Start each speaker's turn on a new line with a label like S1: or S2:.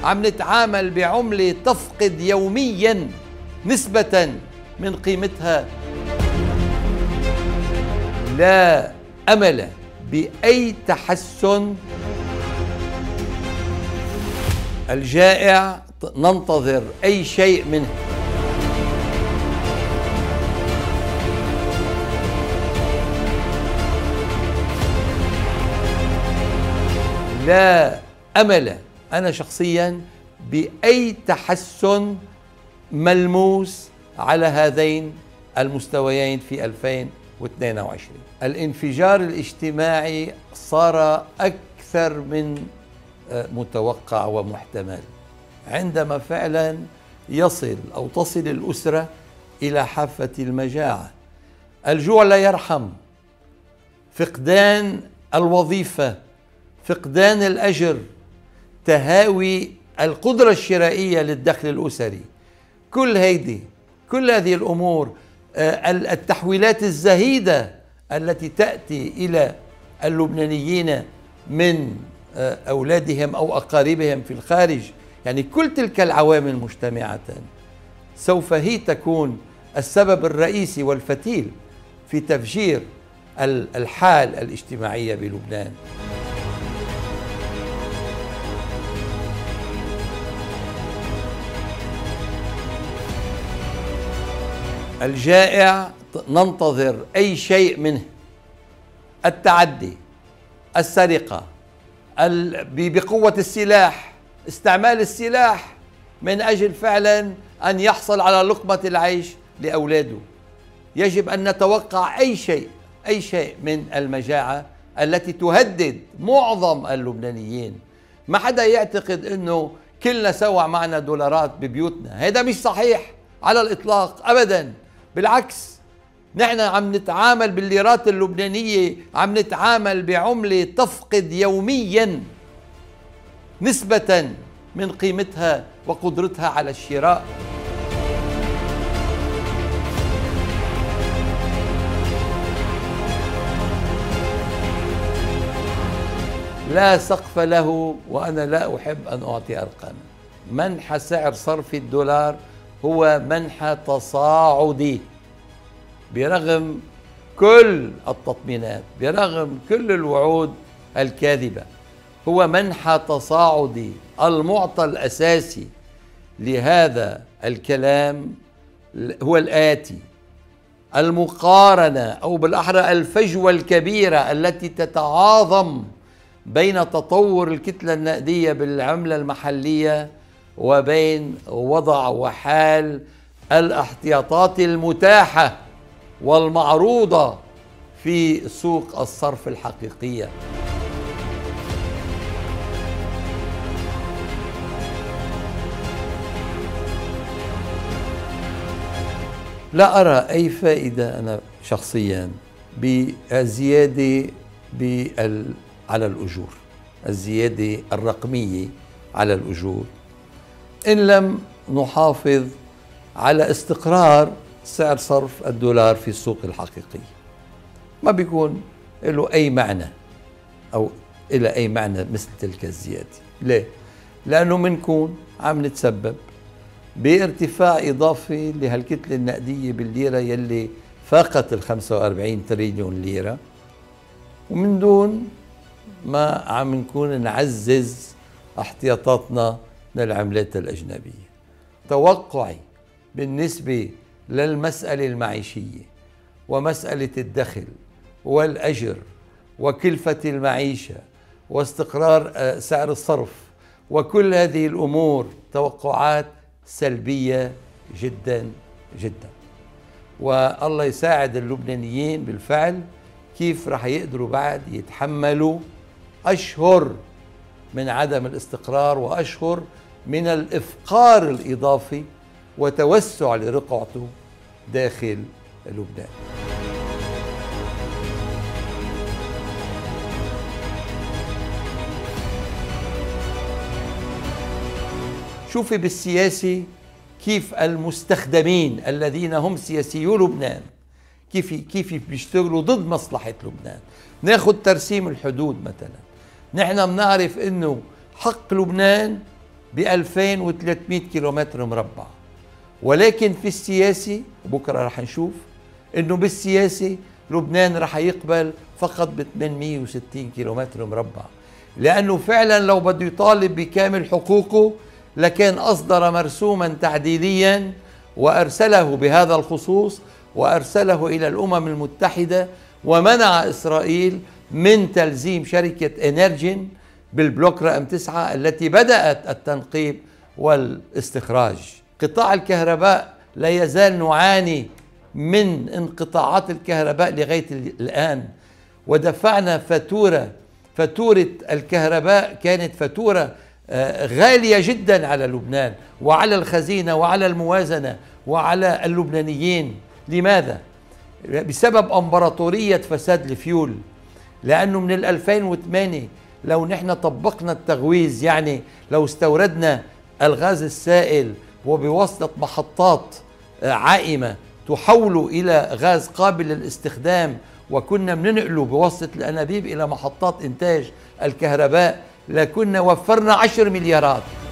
S1: عم نتعامل بعملة تفقد يوميا نسبة من قيمتها. لا أمل بأي تحسن. الجائع ننتظر أي شيء منه. لا أمل أنا شخصيا بأي تحسن ملموس على هذين المستويين في 2022. الانفجار الاجتماعي صار أكثر من متوقع ومحتمل عندما فعلا يصل أو تصل الأسرة إلى حافة المجاعة. الجوع لا يرحم، فقدان الوظيفة، فقدان الأجر، تهاوي القدرة الشرائية للدخل الأسري، كل هذه الأمور، التحويلات الزهيدة التي تأتي إلى اللبنانيين من أولادهم أو أقاربهم في الخارج، يعني كل تلك العوامل مجتمعة سوف هي تكون السبب الرئيسي والفتيل في تفجير الحال الاجتماعية بلبنان. الجائع ننتظر أي شيء منه. التعدي، السرقة، بقوة السلاح، استعمال السلاح من أجل فعلا أن يحصل على لقمة العيش لأولاده. يجب أن نتوقع أي شيء من المجاعة التي تهدد معظم اللبنانيين. ما حدا يعتقد أنه كلنا سوا معنا دولارات ببيوتنا، هذا مش صحيح على الإطلاق أبدا. بالعكس، نحن عم نتعامل بالليرات اللبنانية، عم نتعامل بعملة تفقد يوميا نسبة من قيمتها وقدرتها على الشراء. لا سقف له، وأنا لا أحب أن أعطي أرقاما. منح سعر صرف الدولار هو منح تصاعدي برغم كل التطمينات، برغم كل الوعود الكاذبة. هو منح تصاعدي. المعطى الأساسي لهذا الكلام هو الآتي: المقارنة، أو بالأحرى الفجوة الكبيرة التي تتعاظم بين تطور الكتلة النقدية بالعملة المحلية وبين وضع وحال الاحتياطات المتاحة والمعروضة في سوق الصرف الحقيقية. لا أرى أي فائدة أنا شخصيا بالزيادة على الأجور، الزيادة الرقمية على الأجور، إن لم نحافظ على استقرار سعر صرف الدولار في السوق الحقيقي. ما بيكون له أي معنى أو إلى أي معنى مثل تلك الزيادة. ليه؟ لأنه منكون عم نتسبب بارتفاع إضافي لهالكتلة النقدية بالليرة يلي فاقت 45 تريليون ليرة، ومن دون ما عم نكون نعزز احتياطاتنا من العملات الأجنبية. توقعي بالنسبة للمسألة المعيشية ومسألة الدخل والأجر وكلفة المعيشة واستقرار سعر الصرف وكل هذه الأمور توقعات سلبية جدا جدا. والله يساعد اللبنانيين بالفعل كيف رح يقدروا بعد يتحملوا أشهر من عدم الاستقرار وأشهر من الإفقار الإضافي وتوسع لرقعته داخل لبنان. شوفي بالسياسة كيف المستخدمين الذين هم سياسيو لبنان كيف بيشتغلوا ضد مصلحة لبنان. ناخذ ترسيم الحدود مثلا، نحن بنعرف انه حق لبنان ب 2300 كيلومتر مربع. ولكن في السياسي بكرة رح نشوف انه بالسياسي لبنان رح يقبل فقط ب 860 كيلومتر مربع، لأنه فعلا لو بده يطالب بكامل حقوقه لكان أصدر مرسوما تعديليا وأرسله بهذا الخصوص، وأرسله إلى الأمم المتحدة، ومنع إسرائيل من تلزيم شركة إنرجين بالبلوك رقم 9 التي بدأت التنقيب والاستخراج. قطاع الكهرباء لا يزال نعاني من انقطاعات الكهرباء لغاية الآن، ودفعنا فاتورة الكهرباء كانت فاتورة غالية جدا على لبنان وعلى الخزينة وعلى الموازنة وعلى اللبنانيين. لماذا؟ بسبب امبراطورية فساد الفيول. لأنه من 2008 لو نحن طبقنا التغويز، يعني لو استوردنا الغاز السائل وبواسطة محطات عائمة تحوله إلى غاز قابل للاستخدام، وكنا بننقله بواسطة الأنابيب إلى محطات إنتاج الكهرباء، لكنا وفرنا 10 مليارات.